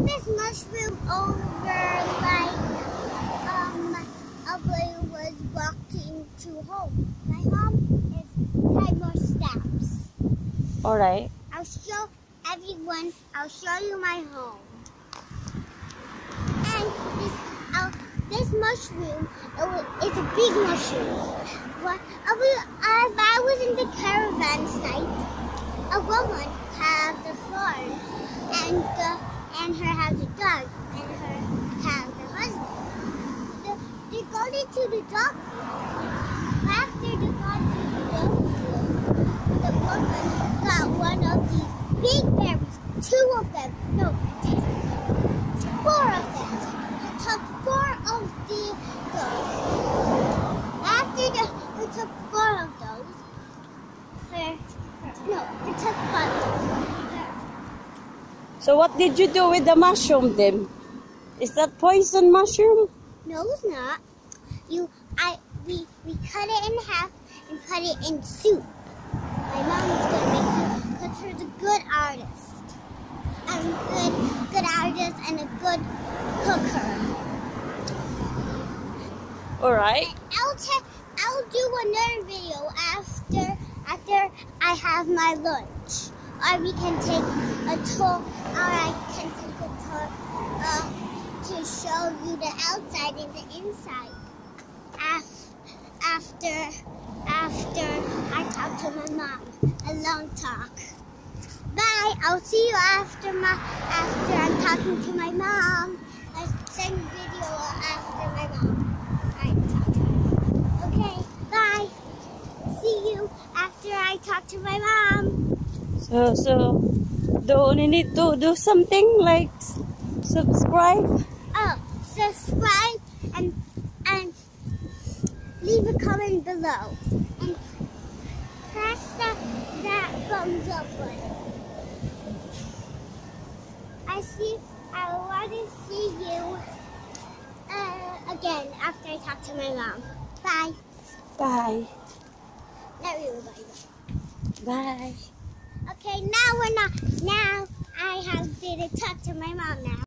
this mushroom over like a boy was walking to home. My mom is 5 more steps. All right. I'll show everyone. I'll show you my home. And this mushroom, it's a big mushroom. If I was in the caravan site, a woman has the farm, and her has a dog, and her has a husband. They go to the dog field. After they got to the dog field, the woman got one of these big berries. 2 of them. No, 4 of them. She took 4 of the those. After we took 4 of those, we took 5. So what did you do with the mushroom then? Is that poison mushroom? No, it's not. We cut it in half and put it in soup. My mom is going to make soup because she's a good artist. Good artist and a good cooker. All right. I'll do another video after I have my lunch. Or we can take a tour, or I can take a tour to show you the outside and the inside. After I talk to my mom, a long talk. Bye. I'll see you after I'm talking to my mom. I send video after my mom. I talk to her. Okay. Bye. See you after I talk to my mom. So do you need to do something like subscribe? Oh, subscribe and leave a comment below and press that thumbs up button. I want to see you again after I talk to my mom. Bye. Bye. Not really, bye. Bye. Okay, now I have to talk to my mom now.